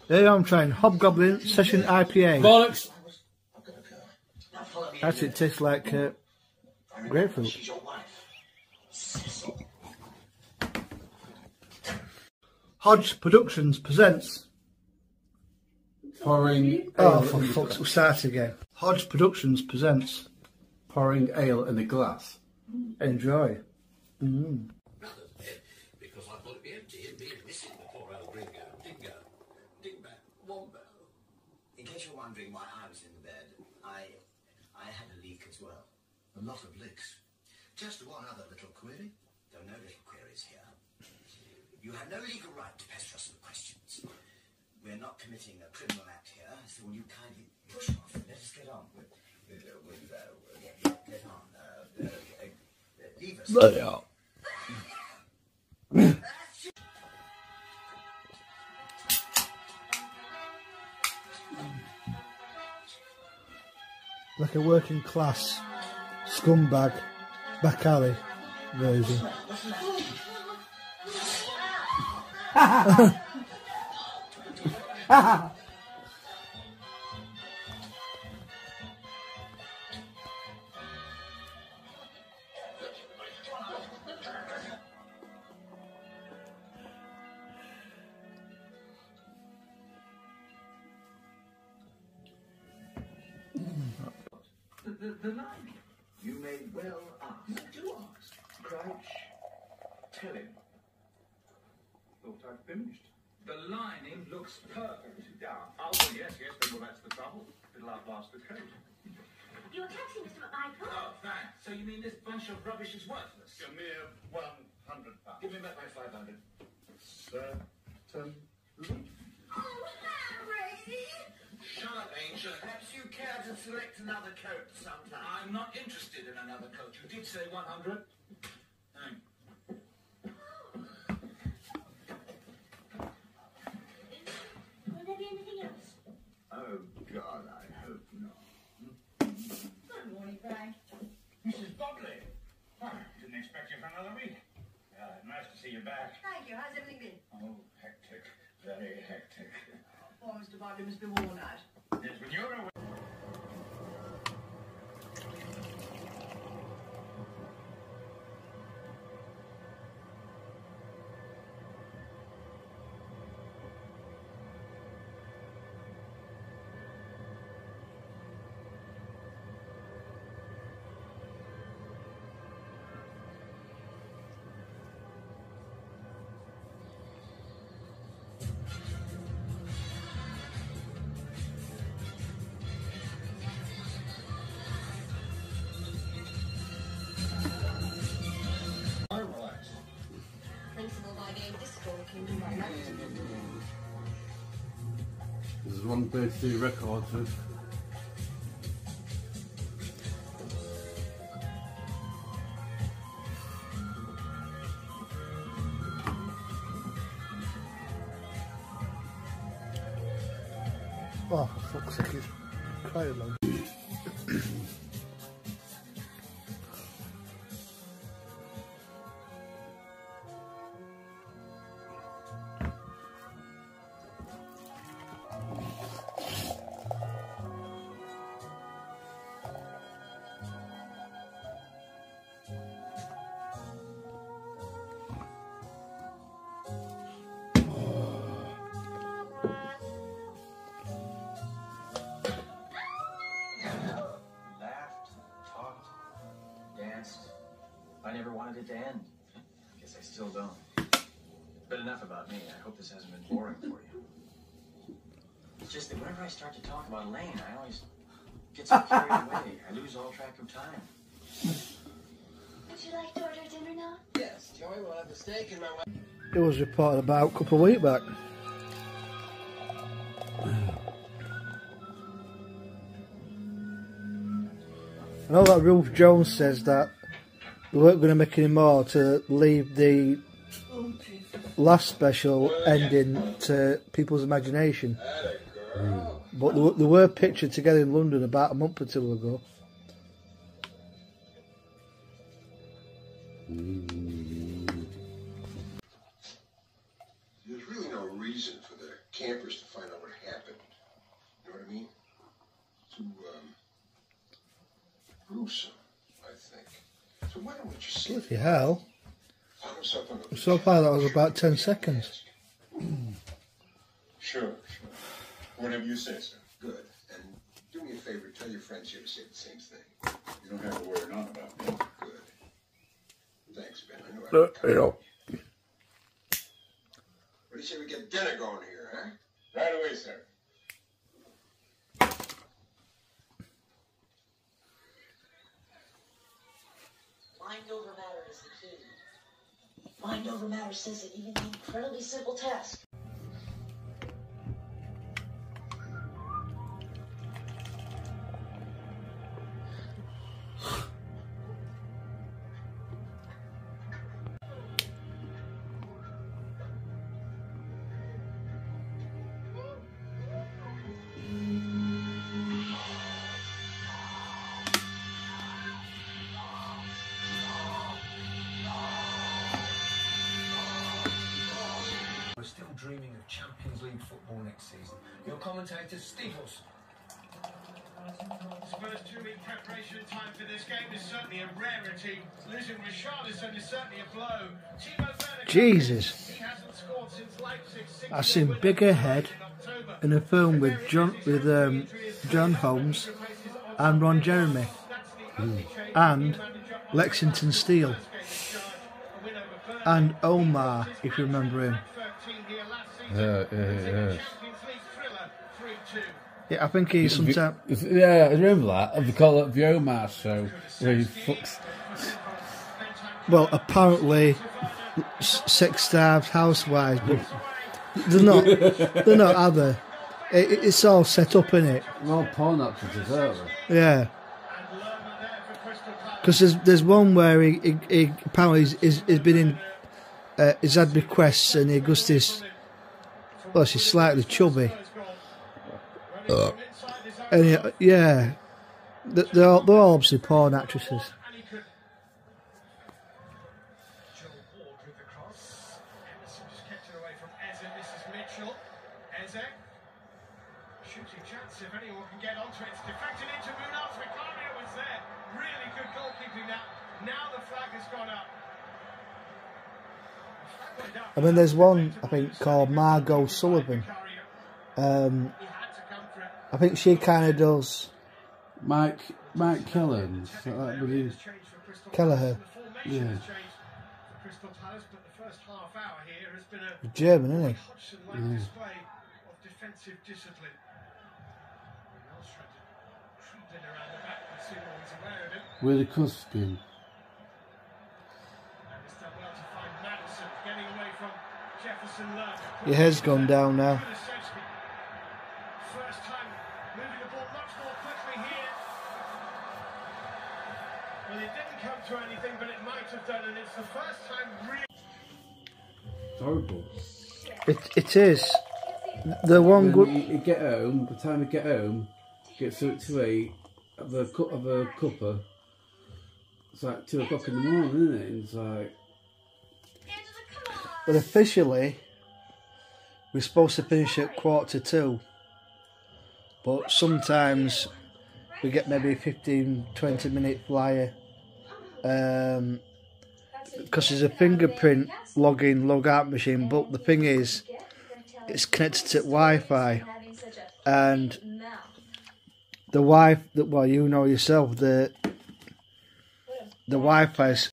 There I'm trying Hobgoblin Session IPA. Bollocks! Actually, it tastes like grapefruit. Hodge Productions presents. Pouring Oh, ale for in a fuck's glass. we'll start again. Hodge Productions presents. Pouring ale in a glass. Enjoy. Because I thought it'd be empty, it'd be missing the poor old Ringo. Dingo. Dingbat. Wombo. In case you're wondering why I was in the bed, I had a leak as well. A lot of licks. Just one other little query. There are no little queries here. You have no legal right to pester us with questions. We're not committing a criminal act here, so will you kindly push off and let us get on with get on. Leave us. Like a working class scumbag back alley version. The line. You may well ask. Do ask. Crouch. Tell him. Thought I'd finished. The lining looks perfect. Down. Oh, well, yes, well, that's the trouble. It'll outlast the coat. Your taxi, Mr. McMichael. Oh, thanks. So you mean this bunch of rubbish is worthless? A mere £100. Give me back my 500. Certainly. Oh, Harry! Shut up, Angel. Perhaps you care to select another coat sometime. I'm not interested in another coat. You did say 100. Thanks. Will there be anything else? Oh, God, I hope not. Good morning, Frank. Mrs. Bobley. Oh, didn't expect you for another week. Nice to see you back. Thank you. How's everything been? Oh, hectic. Very hectic. Poor Mr. Bobley must be worn out. Yes, when you're away. Principal by game disco can do my life. This is 133 record. Oh, for fuck's sake, it's quite long. Laughed, talked, danced. I never wanted it to end. Guess I still don't. But enough about me. I hope this hasn't been boring for you. It's just that whenever I start to talk about Lane, I always get so carried away. I lose all track of time. Would you like to order dinner now? Yes, Joey will have the steak in my way. It was reported about a couple of weeks back. I know that Ruth Jones says that they weren't going to make any more to leave the last special ending to people's imagination. But they were pictured together in London about a month or two ago. There's really no reason for their campers to find out what happened. You know what I mean? Too, gruesome, I think. So why don't we just see? Bloody hell. Find himself on the So far that was about 10 seconds. Sure. Whatever you say, sir. Good. And do me a favor, tell your friends here to say the same thing. You don't have to worry none about me. Good. Thanks, Ben. I know I can count on you. What do you say we get dinner going here, huh? Right away, sir. Mind over matter is the key. Mind over matter says that even the incredibly simple task. We're still dreaming of Champions League football next season. Your commentator, Steve Wilson. Spurs 2-week preparation time for this game is certainly a rarity. Losing Richarlison is certainly a blow. Timo Werner, Jesus. he hasn't scored since Leipzig. I've seen Bigger Head in a film with John Holmes and Ron Jeremy and Lexington Steele and Omar, if you remember him. Yeah. Yeah, I think he's sometimes. Yeah, I remember that. They call it the Omar show, where he fucks. Well, apparently, sex starved housewives, but they're not. They're not, are they? It's all set up, isn't it? They're all porn actresses, aren't they? Yeah. Because there's one where he apparently he's been in. He's had requests and he goes this. Well, she's slightly chubby. And yeah, they're all obviously porn actresses. Joel Ward with the cross. Emerson just kept it away from Eze. This is Mitchell. Eze. Shooting chance if anyone can get onto it. It's deflected into Munoz. Vicario was there. Really good goalkeeping now. Now the flag has gone up. I mean, there's one I think called Margot Sullivan. I think she kind of does. Mike Kellan. Kelleher. Yeah. German, isn't he? Where the cusp been? Your head's gone down now. First time moving the ball much more quickly here. Well, it didn't come to anything, but it might have done, and it's the first time really. It's horrible. It is. The one good. You get home. By the time you get home, get something to eat. Have a cuppa. It's like 2 o'clock in the morning, isn't it? And it's like. But officially, we're supposed to finish at 1:45. But sometimes we get maybe a 15-20 minute flyer. Because there's a fingerprint log-in, log-out machine. But the thing is, it's connected to Wi-Fi. And the Wi-Fi, well, you know yourself, the Wi-Fi's